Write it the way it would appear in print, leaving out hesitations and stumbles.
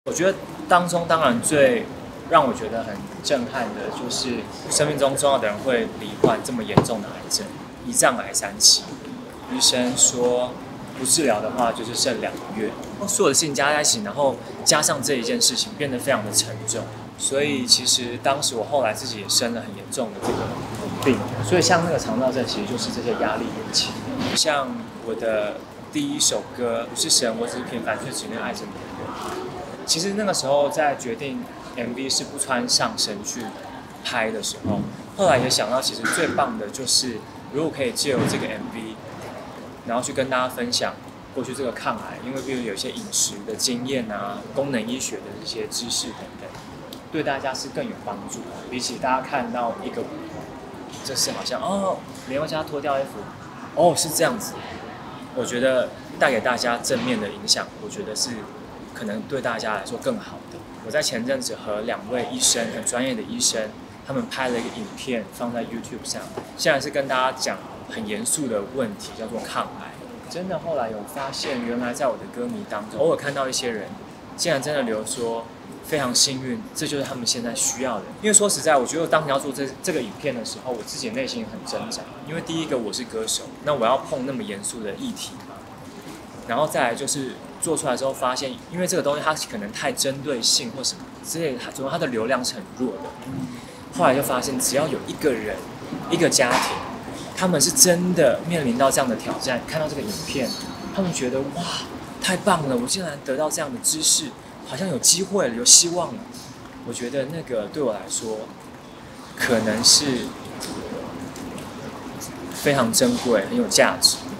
我觉得当中当然最让我觉得很震撼的，就是生命中重要的人会罹患这么严重的癌症，胰脏癌3期，医生说不治疗的话就是剩2个月。所有的事情加在一起，然后加上这一件事情，变得非常的沉重。所以其实当时我后来自己也生了很严重的这个病，所以像那个肠燥症，其实就是这些压力引起的。像我的第一首歌不是神，我只是平凡却只能爱着你的人。其实那个时候在决定 MV 是不穿上身去拍的时候，后来也想到，其实最棒的就是如果可以借由这个 MV， 然后去跟大家分享过去这个抗癌，因为比如有一些饮食的经验啊、功能医学的一些知识等等，对大家是更有帮助的。比起大家看到一个，就是好像莲花家脱掉衣服，是这样子，我觉得带给大家正面的影响，我觉得是可能对大家来说更好的。我在前阵子和2位医生，很专业的医生，他们拍了一个影片放在 YouTube 上，现在是跟大家讲很严肃的问题，叫做抗癌。真的后来有发现，原来在我的歌迷当中，偶尔看到一些人，竟然真的留说非常幸运，这就是他们现在需要的。因为说实在，我觉得当你要做这个影片的时候，我自己内心很挣扎。因为第一个我是歌手，那我要碰那么严肃的议题嘛，然后再来就是做出来之后发现，因为这个东西它可能太针对性或什么之类的，主要它的流量是很弱的。后来就发现，只要有一个人、一个家庭，他们是真的面临到这样的挑战，看到这个影片，他们觉得哇，太棒了！我竟然得到这样的知识，好像有机会了，有希望了。我觉得那个对我来说，可能是非常珍贵、很有价值。